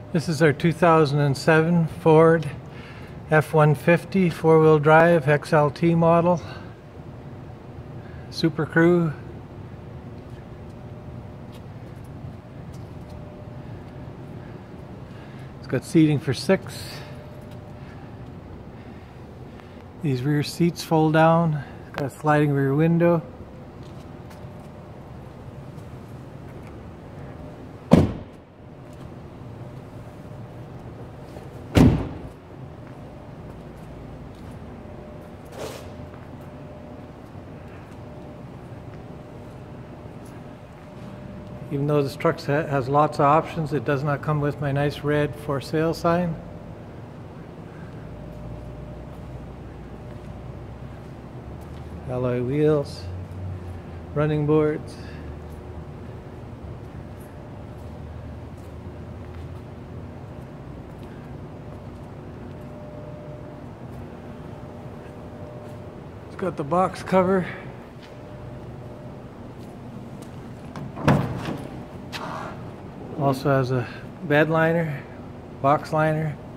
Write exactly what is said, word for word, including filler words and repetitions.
This is our two thousand seven Ford F one fifty four-wheel drive X L T model. Super Crew. It's got seating for six. These rear seats fold down. It's got a sliding rear window. Even though this truck has lots of options, it does not come with my nice red for sale sign. Alloy wheels, running boards. It's got the box cover. Also has a bed liner, box liner.